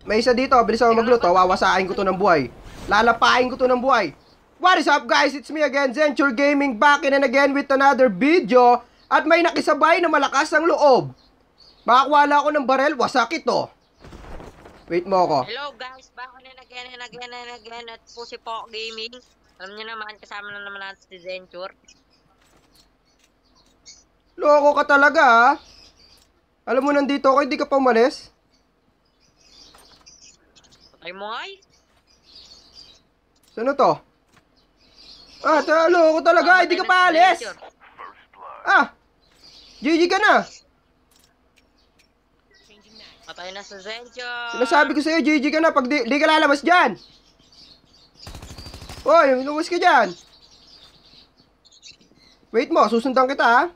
May isa dito, bilisan mo magluto, wawasain ko to ng buhay. Lalapain ko to ng buhay. What is up guys? It's me again, Zenture Gaming, back in and again with another video. At may nakisabay na malakas ang loob. Makakuwala ako ng barel, wasak ito. Wait mo ako. Hello guys, back in and again at po si Pok Gaming. Alam niyo naman, kasama na naman natin si Zenture. Loko ka talaga ha. Alam mo nandito ako, hindi ka pa umalis? Patay mo ay? Sino to? Ah, loko talaga, hindi ka pa alis. Ah, GG ka na. Patay na si Zenture. Sinasabi ko sa'yo, GG ka na pag di ka lalabas dyan. Hoy, lumabas ka dyan. Wait mo, susundan kita ha.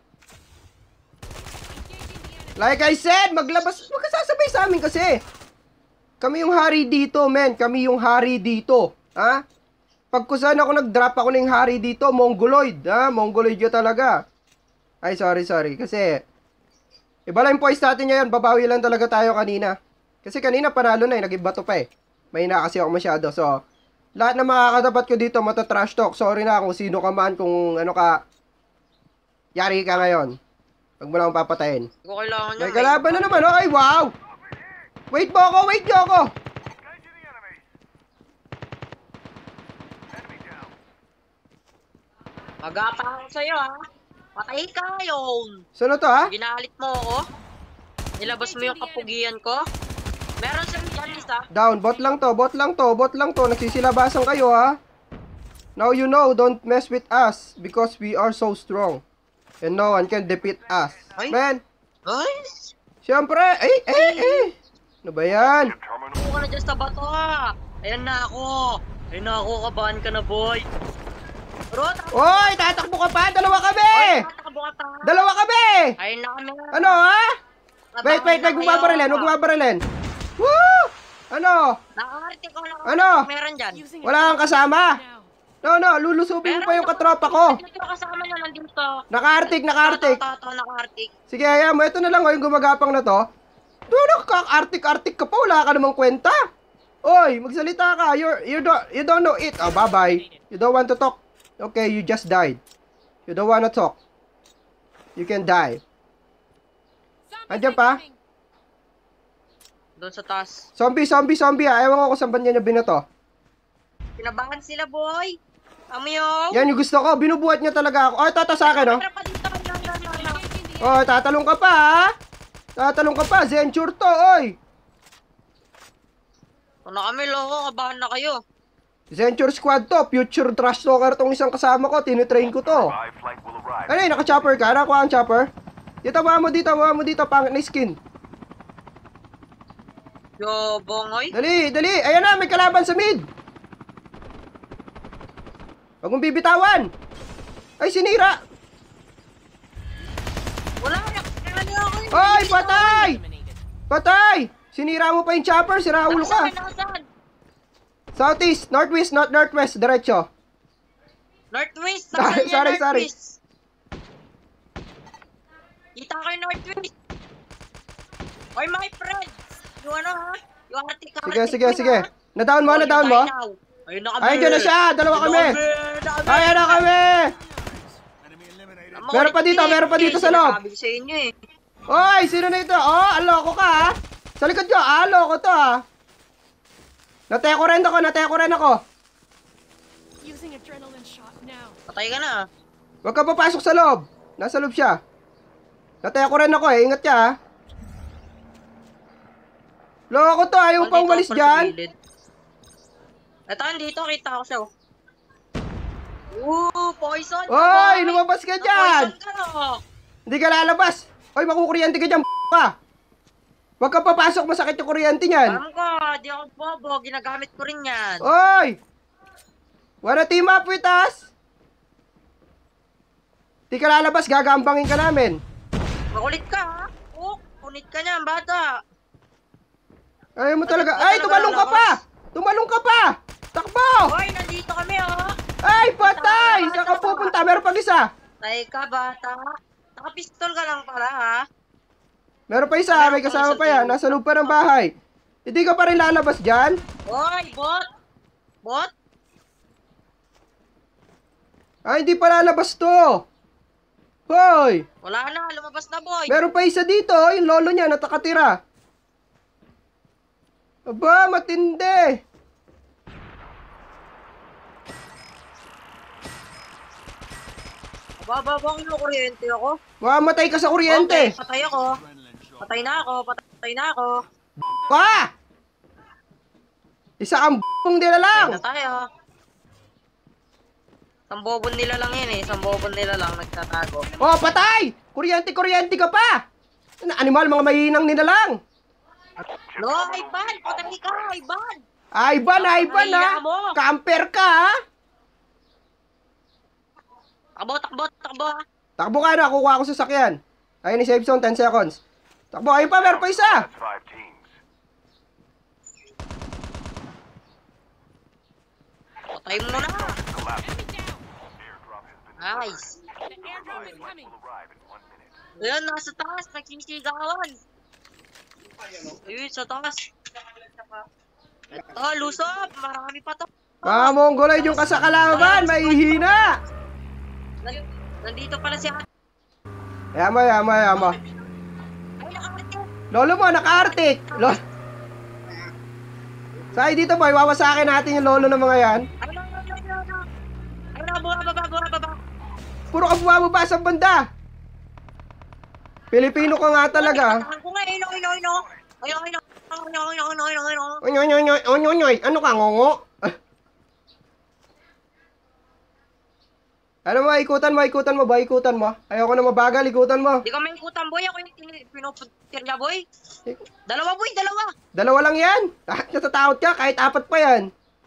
Like I said, maglabas. Huwag ka sasabay sa amin kasi. Kami yung hari dito, men. Kami yung hari dito. Ha? Pag kusan ako nag-drop ako ng hari dito, Mongoloid. Ha? Mongoloid yun talaga. Ay, sorry. Kasi, iba lang yung voice natin ngayon. Babawi lang talaga tayo kanina. Kasi kanina panalo na eh. Nag-iba to pa eh. May na kasi ako masyado. So, lahat na makakatapat ko dito, mata-trash talk. Sorry na kung sino ka man, kung ano ka. Yari ka ngayon. Huwag mo lang papatayin. May kalaban na naman. Okay, wow! Wait mo ako, wait nyo ako! Magapa ako sa'yo ha. Patay ka ngayon. Sino to ha? Ginalit mo ako. Nilabas mo yung kapugian ko. Meron siyang dyan isa. Down, bot lang to. Nagsisilabasan kayo ha. Now you know, don't mess with us because we are so strong. And no one can defeat us. Ay? Man, Ay! siyempre, ano ba yan? Ako ka na dyan sa bato ha. Ayan na ako. Kabahan ka na boy. Bro, Oy, tatakbo ka pa, dalawa kami! tatakbo ka pa. Dalawa kami! Ayun na kami. Ano ha? Wait, Huwag huwag bumabarilin. Woo! Ano? Nakakartik ko lang. Ano? Meron dyan. Wala kang kasama? No, lulusubin mo pa yung katropa ko. Dito kasama niya nandito. Naka-artik. Naka-artik. Sige, hayaan mo. Ito na lang, yung gumagapang na to. Nakaka-artik ka pa. Wala ka namang kwenta. Oy, magsalita ka. You don't know it. Oh, bye-bye. You don't want to talk. Okay, you just died. You don't wanna talk. You can die. Andiyan pa? Doon sa taas. Zombie ha. Ewan ko kung saan ba niya binato. Pinabangan sila boy. Amiyo. Yan yung gusto ko. Binubuhat niya talaga ako. Oy, tata sa akin, oh. Meron pa dito. Oy, tatalong ka pa, ha? Tatalong ka pa. Zenture to, oy. Ano kami loko, kabahan na kayo. Zenture squad to. Future trash talker tong isang kasama ko. Tinitrain ko to. Ano yun, naka-chopper ka? Nakuha ang chopper? Dito, bawa mo dito. Pangit na skin. Yo, bongoy. Dali. Ayan na, may kalaban sa mid. Huwag mong bibitawan. Ay, sinira. Wala na. Ay, patay. Sinira mo pa yung chopper. Sira ulo ka. Nasaan? Southeast, northwest, diretso. Northwest. Sorry. Kita ko yung Northwest. Oy, my friend. Yung ano ha? Yung artik. Sige. Na-down mo? Ayun na kami. Ay, dyan na siya. Dalawa kami. Ayan na kami. Meron pa dito sa loob. Sabi ko sa inyo eh. Oy, sino na ito? Oh, aloko ka ha. Sa likod ko, aloko to ha. Nateko rin ako. Patay ka na. Huwag ka papasok sa loob. Nasa loob siya. Nateko rin ako eh. Ingat ka ha. Loko to, ayaw pa umalis dyan. Ito, dito, kita ko siya. Poison! Oy, lumabas ka dyan! Poison ka no! Hindi ka lalabas! Oy, makukuryente ka dyan, ka! Huwag ka papasok, masakit yung kuryente niyan! Alam ko, di ako bobo, ginagamit ko rin yan. Oy! Wanna team up with us? Hindi ka lalabas, gagambangin ka namin. Makulit ka ha? Kunit ka niyan, bata. Ayaw mo talaga. Ay, tumalong ka pa! Takbo! Hoy, nandito kami oh! Ay, patay! Saan ka pupunta? Meron pag isa. Tay ka, bata. Nakapistol ka lang pala, ha? Meron pa isa, may kasama pa yan. Nasa loob pa ng bahay. Hindi ka pa rin lalabas dyan? Hoy, bot! Bot? Hindi pa lalabas to. Hoy! Wala na, lumabas na, boy. Meron pa isa dito, yung lolo niya natakatira. Aba, matindi. Bababang yung kuryente ako. Mamatay ka sa Okay, kuryente. patay ako. Patay na ako, patay na ako. Pa! Isa kang b***ong nila lang. Patay na tayo. Sambobon nila lang yan eh. Sambobon nila lang nagtatago. Oh, patay! Kuryente ka pa! Animal, mga mahinang nila lang. No, Ivan! Patay ka, Ivan! Ivan ha? Camper ka ha? Takbo ha. Takbo ka na, kukuha ako sa sakyan. Ayun ni safe zone, 10 seconds. Takbo, ayun pa, meron pa isa. Patay mo na. Nice. Ayun, nasa taas. Nagsisigawan. Ayun, sa taas. Ito, lusop. Marami pa to. Mongoloid yung kasakalaban, mahihina. Nandito pala si Ate. Yama. Ay, nakakit. Lolo mo, naka-arctic. Say dito boy, wawasakin natin yung lolo ng mga yan. Ay, baba. Puro ka bumababa sa banda. Pilipino ka nga talaga. Oy. Ano ka, ngongo? Ano mo, ikutan mo. Ayoko na mabagal, ikutan mo. Di ka may ikutan, boy. Ako yung pinuputir niya, boy. Dalawa, boy. Dalawa lang yan. Natatakot ka, kahit 4 pa yan.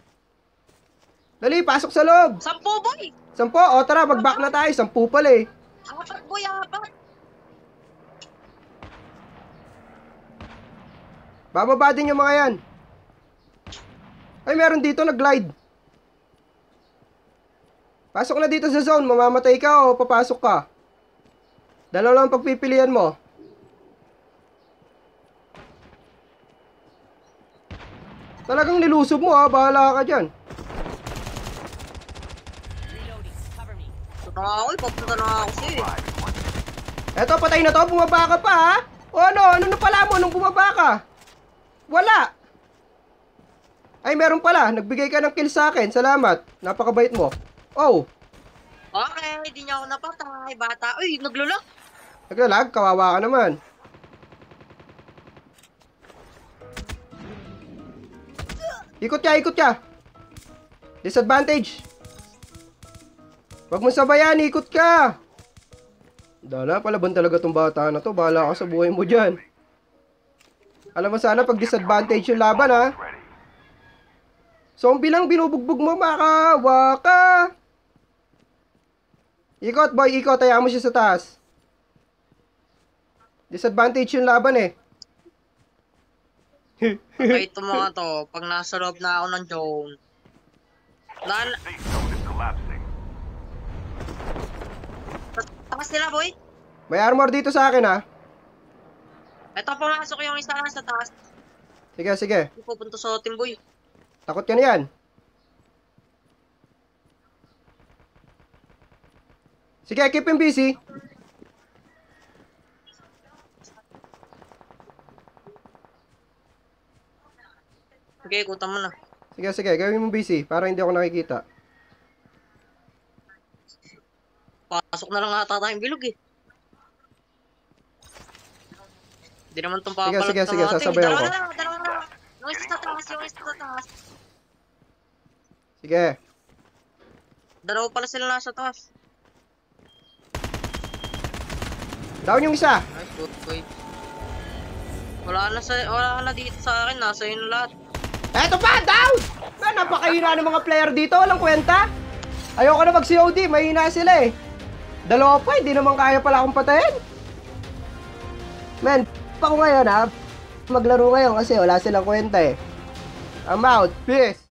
Dali, pasok sa loob. 10, boy. 10, o tara, mag-back na tayo. 10 pala eh. 4, boy. 4. Bababa din yung mga yan. Ay, meron dito, nag-glide. Pasok na dito sa zone, mamamatay ka o papasok ka. Dalawa lang pagpipilian mo. Talagang nilusob mo ha, bahala ka dyan. Papunta na ako sa'yo. Eto, patay na to, bumaba ka pa ha. O ano na pala mo nung bumaba ka? Wala. Ay, meron pala, nagbigay ka ng kill sa akin, salamat. Napakabait mo. Oh. Okay, di niya ako napatay. Bata. Uy, naglulock. Naglalag, kawawa ka naman. Ikot ka. Disadvantage. Huwag mo sabayan, ikot ka. Dala, palaban talaga tong bata na to. Bahala ka sa buhay mo dyan. Alam mo sana pag disadvantage yung laban ha. Zombie lang binubugbog mo, makawa ka. Ikot boy, hayaan mo siya sa taas. Disadvantage yung laban eh. Okay, ito mga to. Pag nasa loob na ako ng zone. Takas nila, boy. May armor dito sa akin ha. Ito, pumasok yung isa lang sa taas. Sige. Hindi pupunta sa atin, boy. Takot ka na yan. Sige, keep him busy. Okay, ikutan mo na. Sige, gawin mo busy para hindi ako nakikita. Pasok na lang ata tayong bilog eh. Hindi naman itong papalag Sige, sasabayan ko. Dalawa na. Yung isa sa taas. Sige. Dalawa pala sila nasa taas. Down yung isa. Ay, good boy. Wala na dito sa akin, nasa yun lahat. Eto pa, down! Napakahina ng mga player dito, walang kwenta. Ayoko na mag-COD, mahina sila eh. Dalawa pa, hindi naman kaya pala akong patayin. Men, pa ko ngayon ha. Maglaro ngayon kasi wala silang kwenta eh. I'm out, peace!